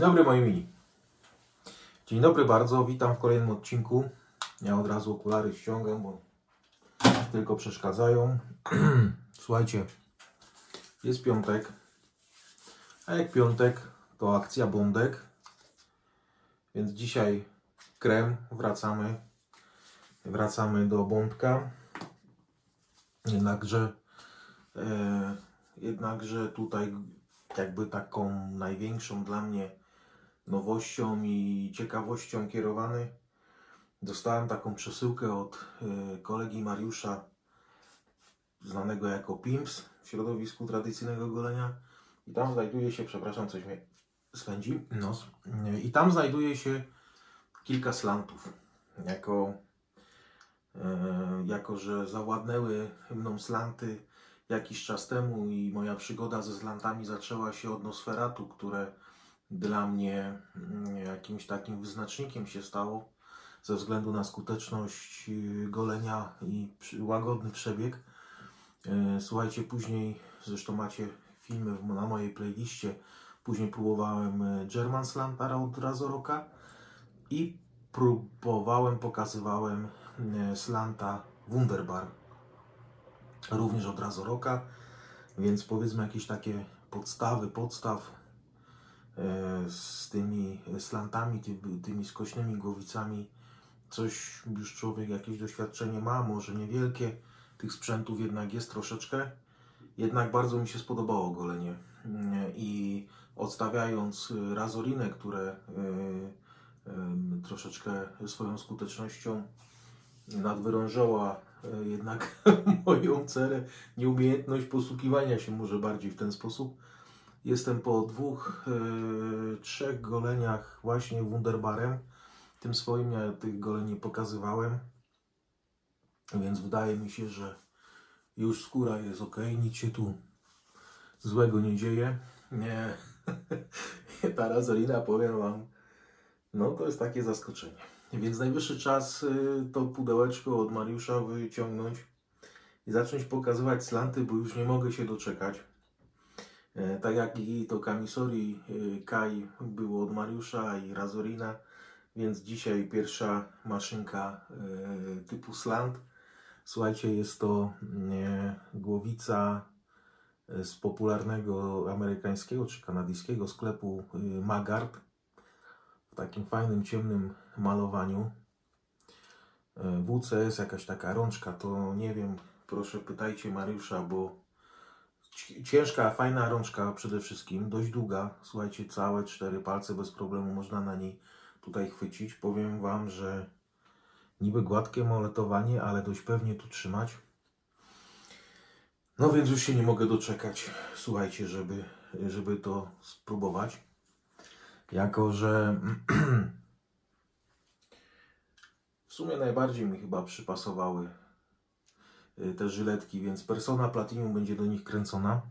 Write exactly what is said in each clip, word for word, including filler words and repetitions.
dobry moi mili. Dzień dobry bardzo, witam w kolejnym odcinku. Ja od razu okulary ściągam, bo tylko przeszkadzają. Słuchajcie, jest piątek, a jak piątek to akcja Bondek, więc dzisiaj krem, wracamy, wracamy do Bondka. Jednakże, e, jednakże tutaj jakby taką największą dla mnie nowością i ciekawością kierowany dostałem taką przesyłkę od y, kolegi Mariusza, znanego jako Pimps w środowisku tradycyjnego golenia, i tam znajduje się, przepraszam, coś mnie swędzi nos, y, i tam znajduje się kilka slantów. Jako, y, jako że zawładnęły mną slanty jakiś czas temu i moja przygoda ze slantami zaczęła się od Nosferatu, które dla mnie jakimś takim wyznacznikiem się stało ze względu na skuteczność golenia i łagodny przebieg. Słuchajcie, później, zresztą macie filmy na mojej playliście, później próbowałem German Slantara od Razoroka i próbowałem, pokazywałem slanta Wunderbar również od Razoroka, więc powiedzmy jakieś takie podstawy, podstaw z tymi slantami, tymi skośnymi głowicami. Coś już człowiek, jakieś doświadczenie ma, może niewielkie. Tych sprzętów jednak jest troszeczkę. Jednak bardzo mi się spodobało golenie. I odstawiając Razorinę, które troszeczkę swoją skutecznością nadwyrężała jednak moją cerę, nieumiejętność posługiwania się może bardziej w ten sposób. Jestem po dwóch, yy, trzech goleniach właśnie Wunderbarem. Tym swoim ja tych goleni pokazywałem. Więc wydaje mi się, że już skóra jest ok, nic się tu złego nie dzieje. Nie, ta Razorina, powiem Wam, no to jest takie zaskoczenie. Więc najwyższy czas yy, to pudełeczko od Mariusza wyciągnąć i zacząć pokazywać slanty, bo już nie mogę się doczekać. Tak jak i to Kamisori Kai było od Mariusza i Razorina, więc dzisiaj pierwsza maszynka typu slant. Słuchajcie, jest to głowica z popularnego amerykańskiego czy kanadyjskiego sklepu Magard w takim fajnym, ciemnym malowaniu. W C S jakaś taka rączka, to nie wiem, proszę pytajcie Mariusza, bo ciężka, fajna rączka przede wszystkim, dość długa. Słuchajcie, całe cztery palce bez problemu można na niej tutaj chwycić. Powiem Wam, że niby gładkie moletowanie, ale dość pewnie tu trzymać. No więc już się nie mogę doczekać, słuchajcie, żeby, żeby to spróbować. Jako że w sumie najbardziej mi chyba przypasowały te żyletki, więc Persona Platinum będzie do nich kręcona.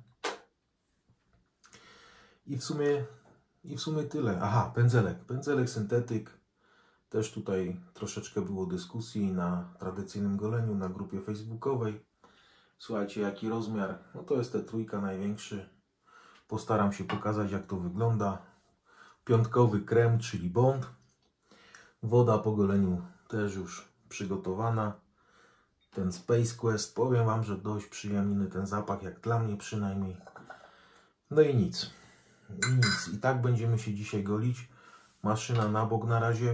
I w sumie, i w sumie tyle. Aha, pędzelek. Pędzelek syntetyk. Też tutaj troszeczkę było dyskusji na tradycyjnym goleniu, na grupie facebookowej. Słuchajcie, jaki rozmiar. No to jest te trójka największy. Postaram się pokazać, jak to wygląda. Piątkowy krem, czyli Bond. Woda po goleniu też już przygotowana. Ten Space Quest, powiem Wam, że dość przyjemny ten zapach, jak dla mnie przynajmniej. No i nic. I nic. I tak będziemy się dzisiaj golić. Maszyna na bok na razie.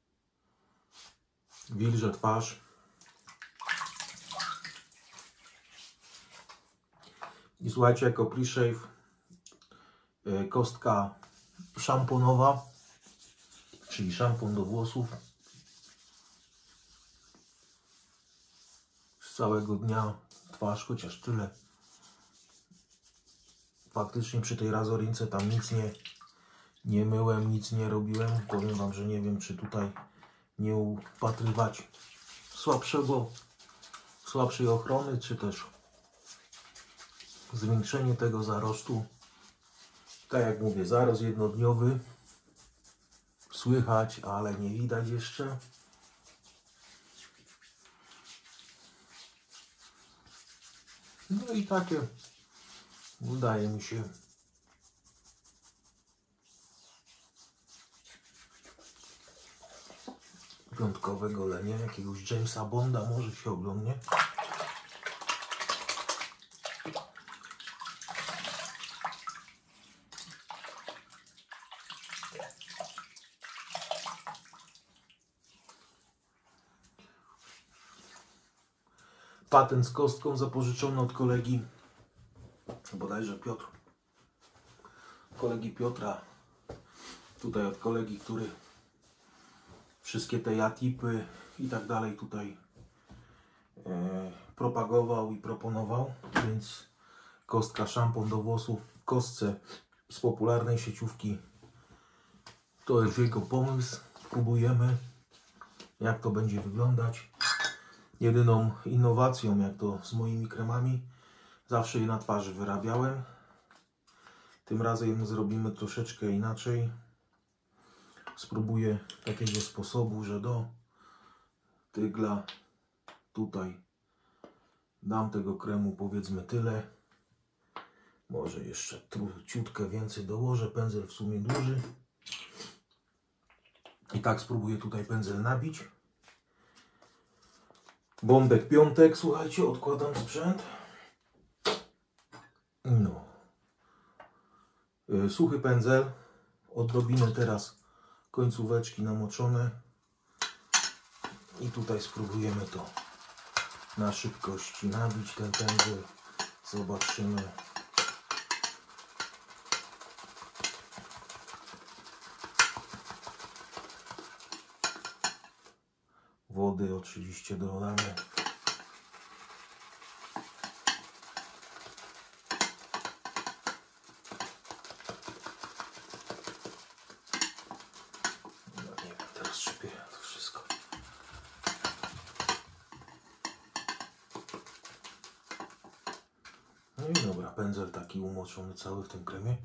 Wilże twarz. I słuchajcie, jako pre-shave kostka szamponowa, czyli szampon do włosów. Całego dnia twarz, chociaż tyle. Faktycznie przy tej Razorince tam nic nie, nie myłem, nic nie robiłem. Powiem Wam, że nie wiem, czy tutaj nie upatrywać słabszego, słabszej ochrony, czy też zwiększenie tego zarostu. Tak jak mówię, zarost jednodniowy. Słychać, ale nie widać jeszcze. No i takie, wydaje mi się, Piątkowe golenie, jakiegoś Jamesa Bonda może się oglądnie. Patent z kostką zapożyczony od kolegi, bodajże Piotr. Kolegi Piotra. Tutaj od kolegi, który wszystkie te jatipy i tak dalej tutaj e, propagował i proponował, więc kostka szampon do włosów w kostce z popularnej sieciówki to jest jego pomysł. Próbujemy, jak to będzie wyglądać. Jedyną innowacją, jak to z moimi kremami, zawsze je na twarzy wyrabiałem. Tym razem zrobimy troszeczkę inaczej. Spróbuję takiego sposobu, że do tygla tutaj dam tego kremu powiedzmy tyle. Może jeszcze ciutkę więcej dołożę. Pędzel w sumie duży. I tak spróbuję tutaj pędzel nabić. Bąbek piątek, słuchajcie, odkładam sprzęt. No. Suchy pędzel. Odrobinę teraz końcóweczki namoczone. I tutaj spróbujemy to na szybkości nabić ten pędzel. Zobaczymy. Wody oczywiście dodamy. No nie wiem, teraz szybie to wszystko. No i dobra, pędzel taki umoczony cały w tym kremie.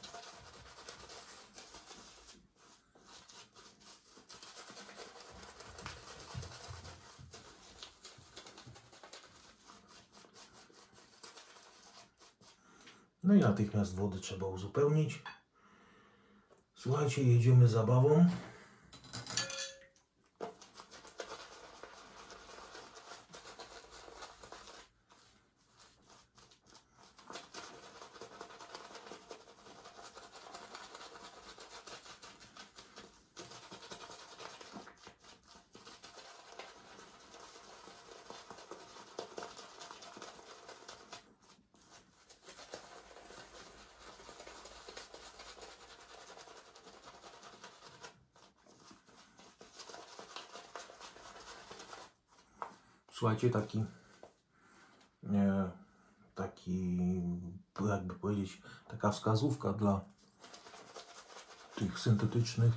No i natychmiast wody trzeba uzupełnić. Słuchajcie, jedziemy zabawą. Słuchajcie, taki, nie, taki, jakby powiedzieć, taka wskazówka dla tych syntetycznych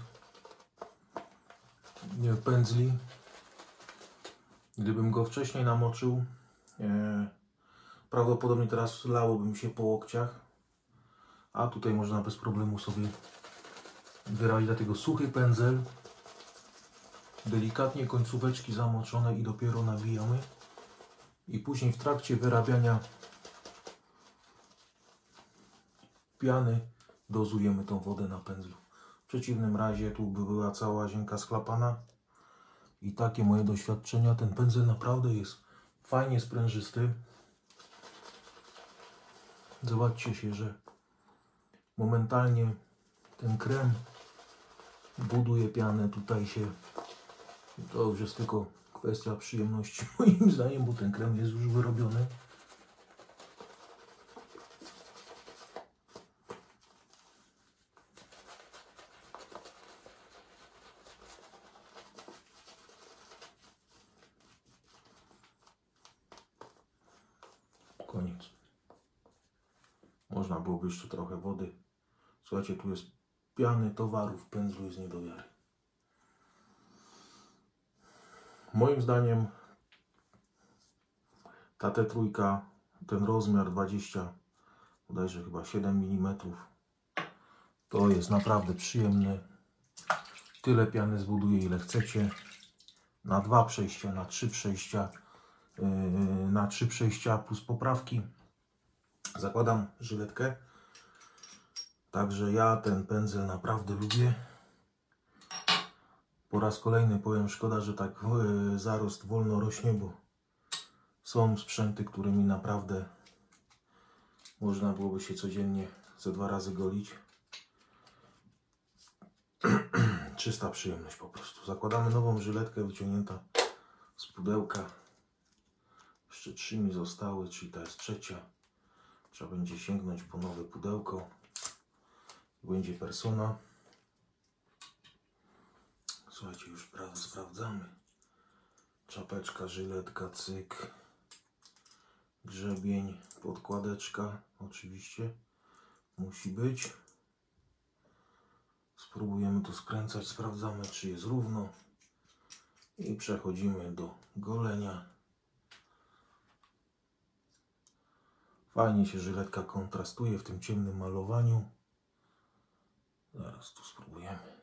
nie, pędzli. Gdybym go wcześniej namoczył, e, prawdopodobnie teraz lałoby mi się po łokciach, a tutaj można bez problemu sobie wyrazić, dlatego suchy pędzel. Delikatnie końcóweczki zamoczone i dopiero nawijamy. I później w trakcie wyrabiania piany dozujemy tą wodę na pędzlu. W przeciwnym razie tu by była cała łazienka sklapana. I takie moje doświadczenia. Ten pędzel naprawdę jest fajnie sprężysty. Zobaczcie się, że momentalnie ten krem buduje pianę. Tutaj się to już jest tylko kwestia przyjemności moim zdaniem, bo ten krem jest już wyrobiony. Koniec. Można byłoby jeszcze trochę wody. Słuchajcie, tu jest piany, towarów, pędzlu jest nie do wiary. Moim zdaniem ta T trzy, ten rozmiar dwadzieścia, bodajże chyba siedem milimetrów, to jest naprawdę przyjemny. Tyle piany zbuduje, ile chcecie. Na dwa przejścia, na trzy przejścia, yy, na trzy przejścia plus poprawki. Zakładam żyletkę. Także ja ten pędzel naprawdę lubię. Po raz kolejny powiem, szkoda, że tak e, zarost wolno rośnie, bo są sprzęty, którymi naprawdę można byłoby się codziennie ze dwa razy golić. Czysta przyjemność po prostu. Zakładamy nową żyletkę wyciągnięta z pudełka. Jeszcze trzy mi zostały, czyli ta jest trzecia. Trzeba będzie sięgnąć po nowe pudełko. Będzie persona. Słuchajcie, już prawo sprawdzamy. Czapeczka, żyletka, cyk. Grzebień, podkładeczka oczywiście musi być. Spróbujemy to skręcać, sprawdzamy, czy jest równo. I przechodzimy do golenia. Fajnie się żyletka kontrastuje w tym ciemnym malowaniu. Zaraz tu spróbujemy.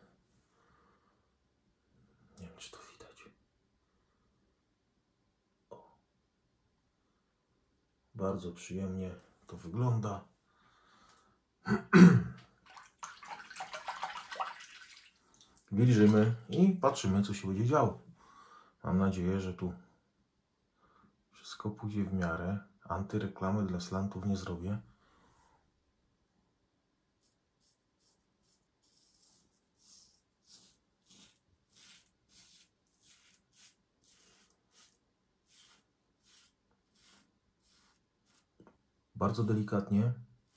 Nie wiem, czy to widać. O. Bardzo przyjemnie to wygląda. Wilżymy i patrzymy, co się będzie działo. Mam nadzieję, że tu wszystko pójdzie w miarę. Antyreklamy dla slantów nie zrobię. Bardzo delikatnie.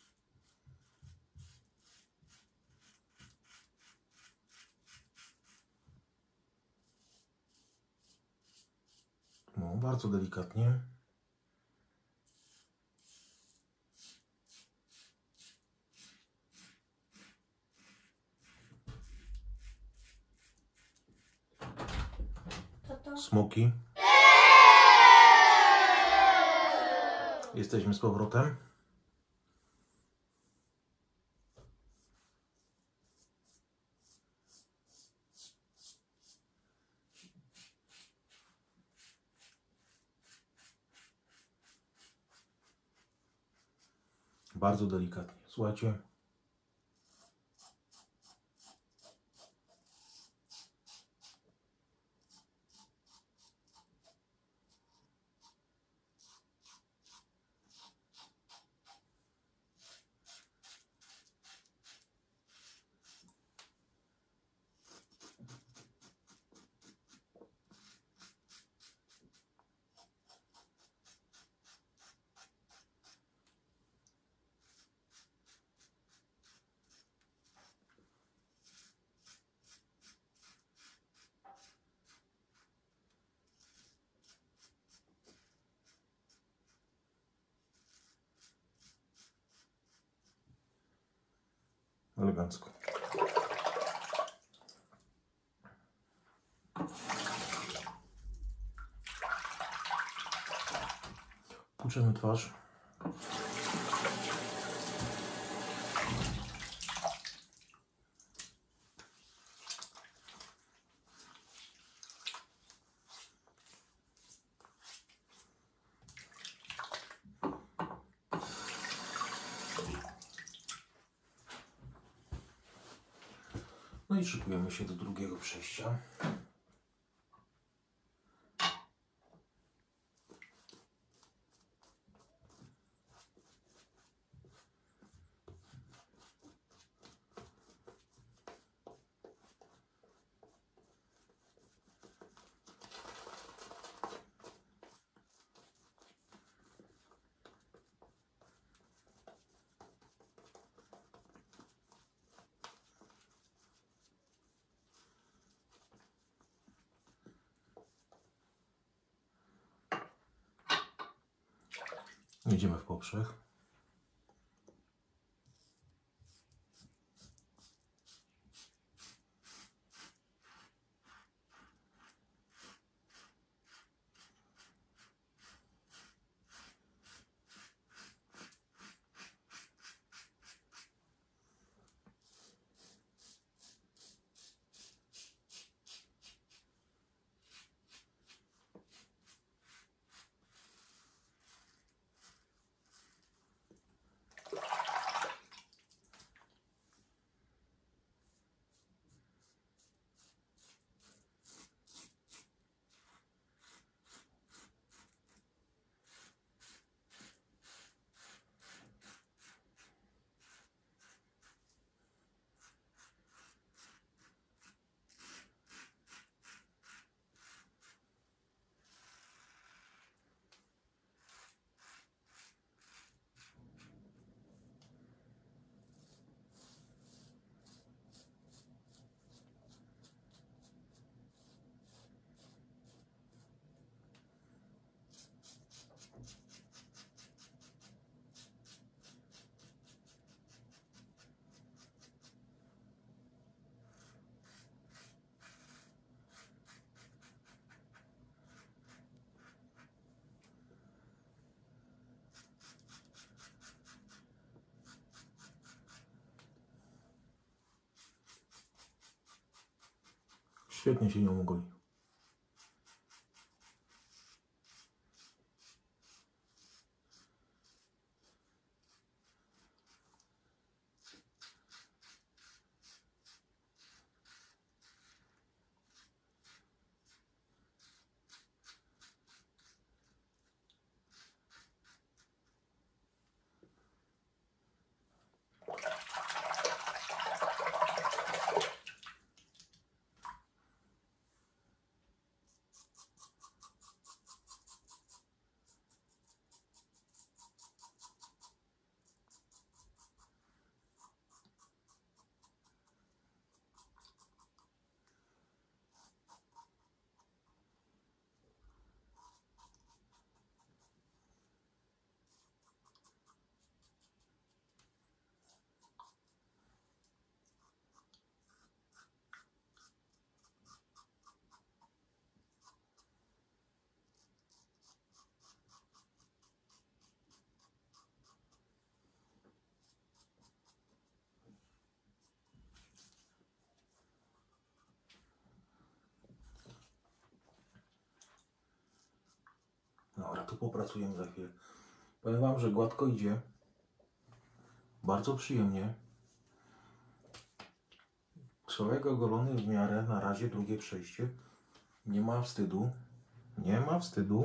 No, bardzo delikatnie. Smoki. Jesteśmy z powrotem. Bardzo delikatnie. Słuchajcie. Elegancko. Płuczemy twarz. No i szykujemy się do drugiego przejścia. Jedziemy w poprzek. Świetnie się nią goli. Dobra, tu popracujemy za chwilę. Powiem Wam, że gładko idzie. Bardzo przyjemnie. Człowiek ogolony w miarę, na razie drugie przejście. Nie ma wstydu. Nie ma wstydu.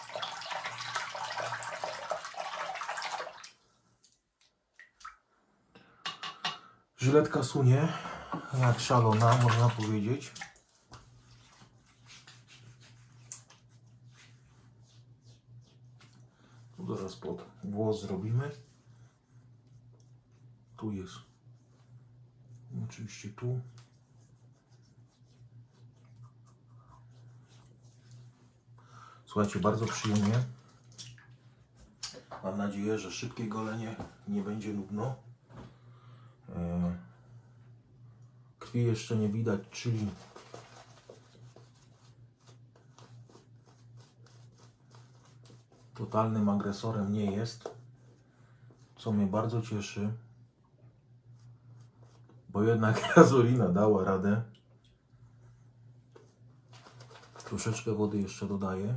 Żyletka sunie jak szalona, można powiedzieć. Tu zaraz pod włos zrobimy. Tu jest. Oczywiście tu. Słuchajcie, bardzo przyjemnie. Mam nadzieję, że szybkie golenie nie będzie nudno. Krwi jeszcze nie widać, czyli totalnym agresorem nie jest, co mnie bardzo cieszy, bo jednak Gazolina dała radę. Troszeczkę wody jeszcze dodaję.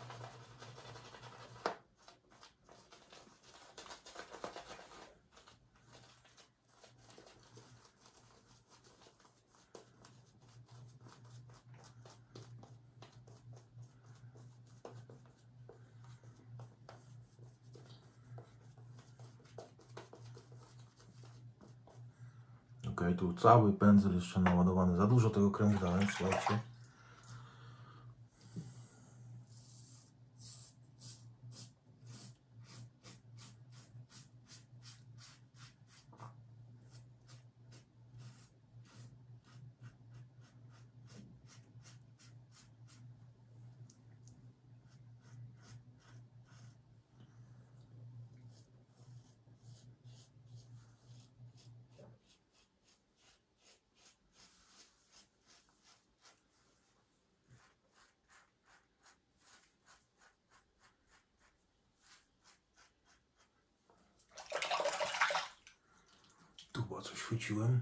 Ok, tu cały pędzel jeszcze naładowany. Za dużo tego kremu dałem, słuchajcie. Tu chyba coś chwyciłem.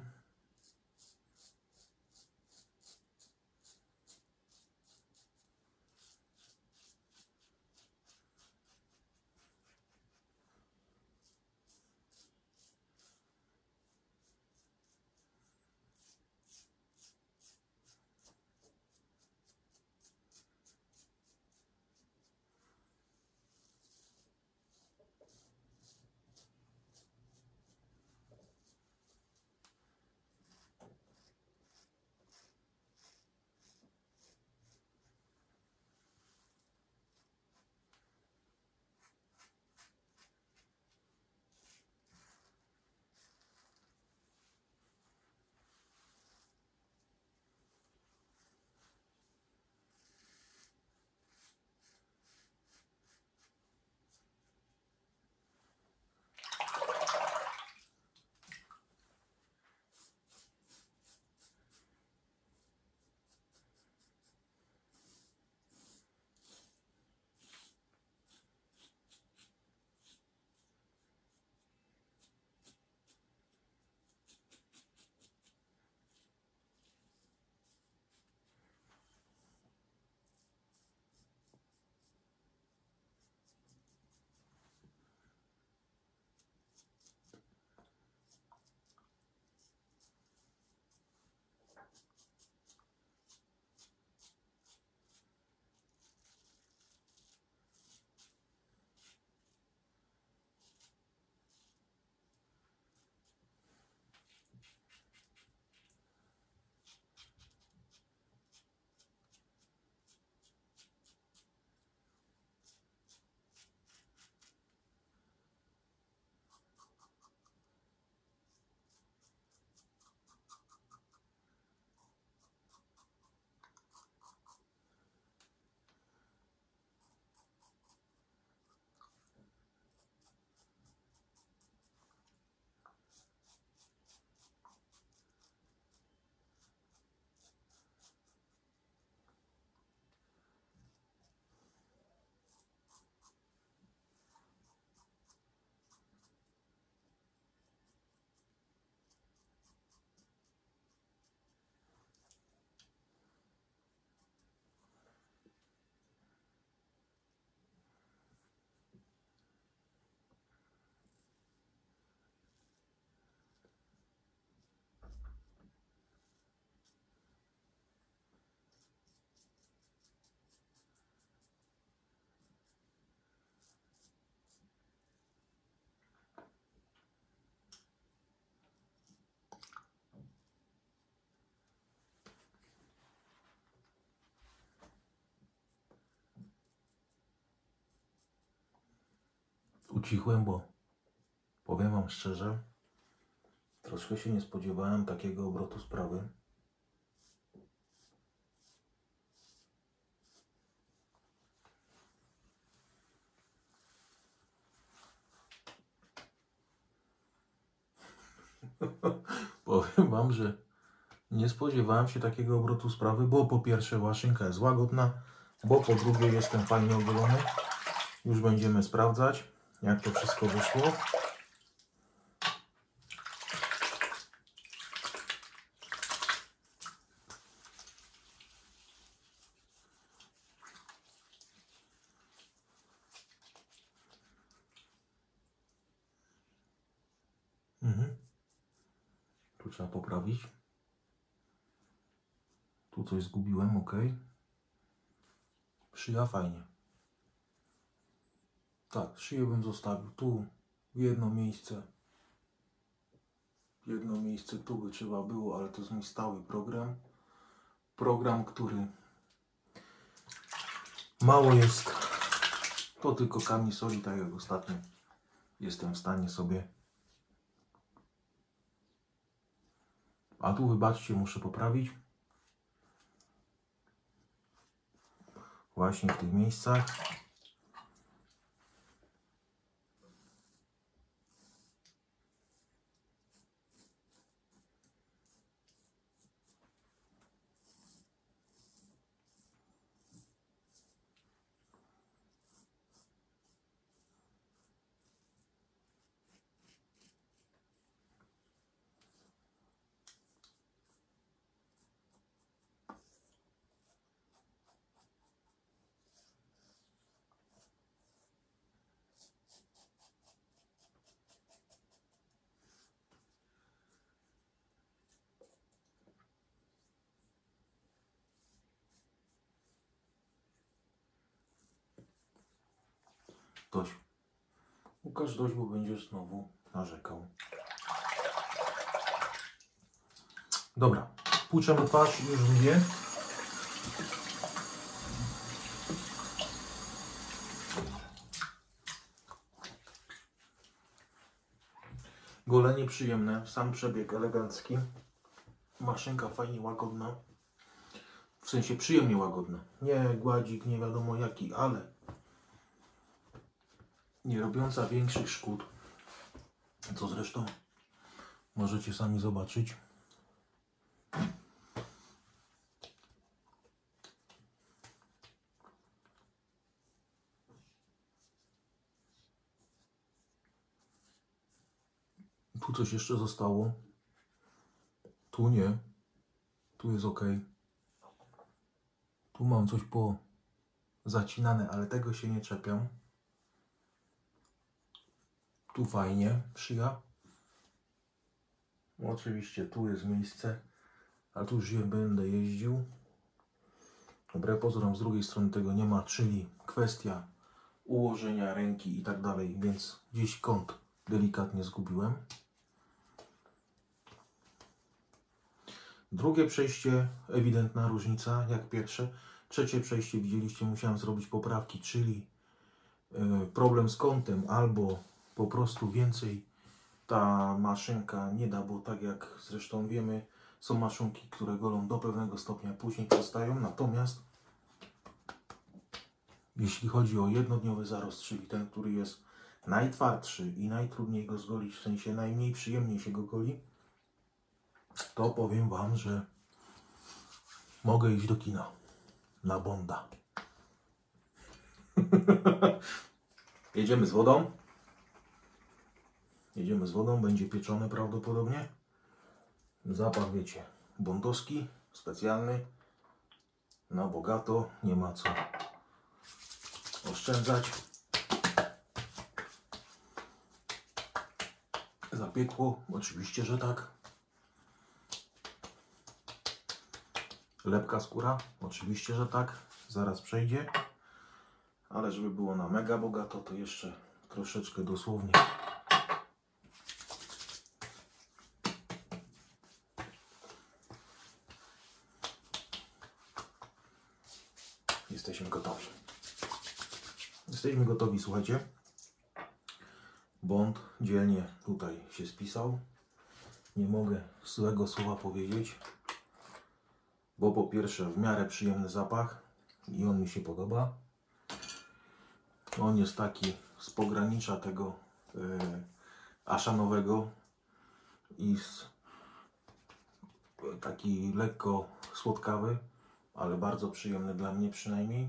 ucichłem, bo powiem Wam szczerze, troszkę się nie spodziewałem takiego obrotu sprawy. Powiem Wam, że nie spodziewałem się takiego obrotu sprawy, bo po pierwsze maszynka jest łagodna, bo po drugie jestem fajnie ogolony. Już będziemy sprawdzać, jak to wszystko wyszło. Mhm. Tu trzeba poprawić. Tu coś zgubiłem, ok. Szyja fajnie. Tak, szyję bym zostawił. Tu w jedno miejsce. Jedno miejsce tu by trzeba było, ale to jest mój stały program. Program, który mało jest. To tylko kamisoli, tak jak ostatnio jestem w stanie sobie. A tu wybaczcie, muszę poprawić. Właśnie w tych miejscach. Dość. Łukasz, dość, bo będziesz znowu narzekał. Dobra, płuczemy twarz, już wie. Golenie przyjemne, sam przebieg elegancki. Maszynka fajnie łagodna. W sensie przyjemnie łagodna. Nie gładzik, nie wiadomo jaki, ale nie robiąca większych szkód. Co zresztą możecie sami zobaczyć. Tu coś jeszcze zostało. Tu nie. Tu jest ok. Tu mam coś po zacinane, ale tego się nie czepiam. Tu fajnie, szyja. Oczywiście tu jest miejsce, ale tu już nie będę jeździł. Wbrew pozorom z drugiej strony tego nie ma, czyli kwestia ułożenia ręki i tak dalej, więc gdzieś kąt delikatnie zgubiłem. Drugie przejście, ewidentna różnica jak pierwsze. Trzecie przejście widzieliście, musiałem zrobić poprawki, czyli problem z kątem albo po prostu więcej ta maszynka nie da, bo tak jak zresztą wiemy, są maszynki, które golą do pewnego stopnia, później przestają. Natomiast jeśli chodzi o jednodniowy zarost, czyli ten, który jest najtwardszy i najtrudniej go zgolić, w sensie najmniej przyjemniej się go goli, to powiem Wam, że mogę iść do kina na Bonda. Jedziemy z wodą. Jedziemy z wodą, będzie pieczone prawdopodobnie. Zapach, wiecie, bondowski, specjalny, na bogato, nie ma co oszczędzać. Zapiekło, oczywiście, że tak. Lepka skóra, oczywiście, że tak, zaraz przejdzie. Ale żeby było na mega bogato, to jeszcze troszeczkę dosłownie. Jesteśmy gotowi. Jesteśmy gotowi, słuchajcie. Bond dzielnie tutaj się spisał. Nie mogę złego słowa powiedzieć, bo po pierwsze w miarę przyjemny zapach i on mi się podoba. On jest taki z pogranicza tego yy, aszanowego i z, taki lekko słodkawy, ale bardzo przyjemny dla mnie przynajmniej.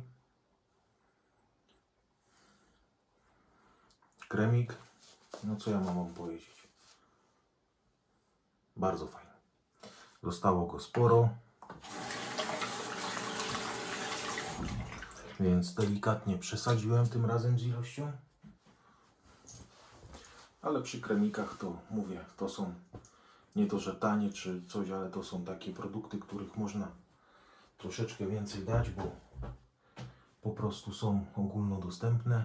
Kremik, no co ja mam wam powiedzieć. Bardzo fajny. Zostało go sporo. Więc delikatnie przesadziłem tym razem z ilością. Ale przy kremikach to mówię, to są nie to, że tanie czy coś, ale to są takie produkty, których można troszeczkę więcej dać, bo po prostu są ogólnodostępne.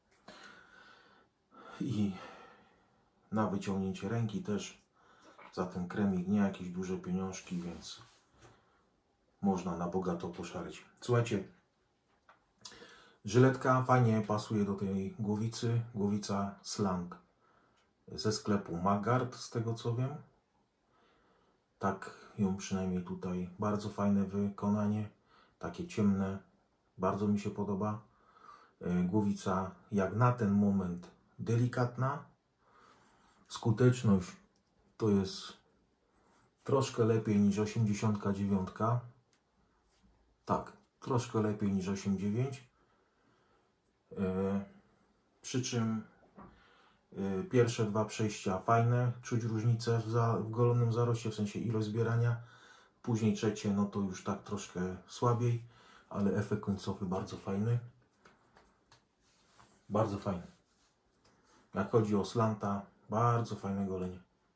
I na wyciągnięcie ręki też za ten kremik nie jakieś duże pieniążki, więc można na bogato poszaleć. Słuchajcie, żyletka fajnie pasuje do tej głowicy. Głowica Slang ze sklepu Maggard, z tego co wiem. Tak ją przynajmniej tutaj. Bardzo fajne wykonanie. Takie ciemne. Bardzo mi się podoba. Głowica jak na ten moment delikatna. Skuteczność to jest troszkę lepiej niż osiemdziesiąt dziewięć. Tak, troszkę lepiej niż osiemdziesiąt dziewięć. Yy, przy czym yy, pierwsze dwa przejścia fajne, czuć różnicę w, za, w golonym zaroście, w sensie ilość zbierania. Później trzecie, no to już tak troszkę słabiej, ale efekt końcowy bardzo fajny. Bardzo fajny. Jak chodzi o slanta, bardzo fajne golenie.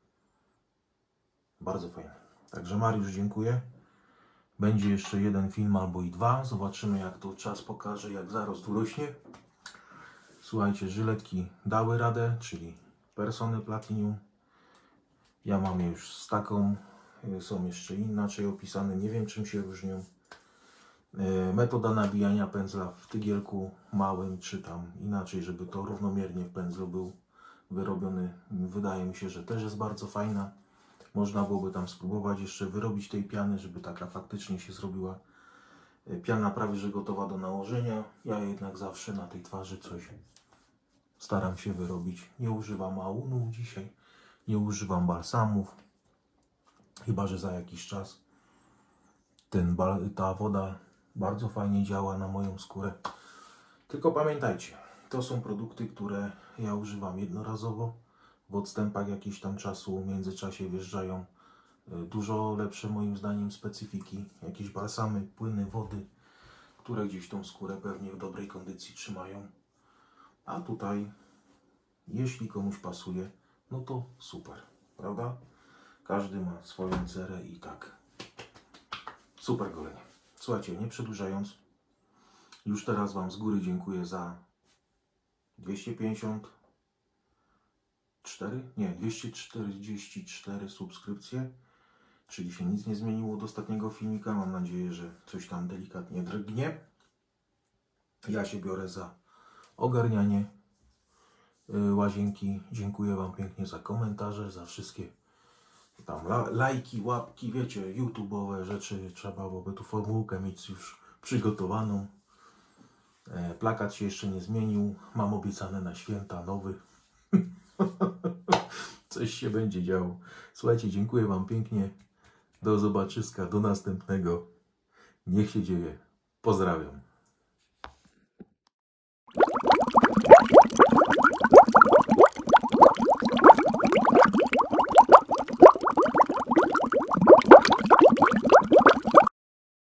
Bardzo fajne. Także Mariusz, dziękuję. Będzie jeszcze jeden film albo i dwa. Zobaczymy, jak to czas pokaże, jak zarost urośnie. Słuchajcie, żyletki dały radę, czyli Persony Platinum. Ja mam je już z taką. Są jeszcze inaczej opisane. Nie wiem, czym się różnią. Metoda nabijania pędzla w tygielku małym, czy tam inaczej, żeby to równomiernie w pędzlu był wyrobiony. Wydaje mi się, że też jest bardzo fajna. Można byłoby tam spróbować jeszcze wyrobić tej piany, żeby taka faktycznie się zrobiła piana prawie że gotowa do nałożenia. Ja jednak zawsze na tej twarzy coś staram się wyrobić. Nie używam aunu dzisiaj, nie używam balsamów, chyba że za jakiś czas. Ten, ta woda bardzo fajnie działa na moją skórę. Tylko pamiętajcie, to są produkty, które ja używam jednorazowo. W odstępach jakiś tam czasu, w międzyczasie wjeżdżają dużo lepsze moim zdaniem specyfiki. Jakieś balsamy, płyny, wody, które gdzieś tą skórę pewnie w dobrej kondycji trzymają. A tutaj, jeśli komuś pasuje, no to super, prawda? Każdy ma swoją cerę i tak. Super golenie. Słuchajcie, nie przedłużając, już teraz Wam z góry dziękuję za dwieście pięćdziesiąt cztery? Nie, dwieście czterdzieści cztery subskrypcje, czyli się nic nie zmieniło od ostatniego filmika. Mam nadzieję, że coś tam delikatnie drgnie. Ja się biorę za ogarnianie łazienki. Dziękuję Wam pięknie za komentarze, za wszystkie tam la lajki, łapki, wiecie, YouTube'owe rzeczy. Trzeba byłoby tu formułkę mieć już przygotowaną. E, plakat się jeszcze nie zmienił. Mam obiecane na święta nowy. Coś się będzie działo. Słuchajcie, dziękuję Wam pięknie. Do zobaczyska, do następnego. Niech się dzieje. Pozdrawiam.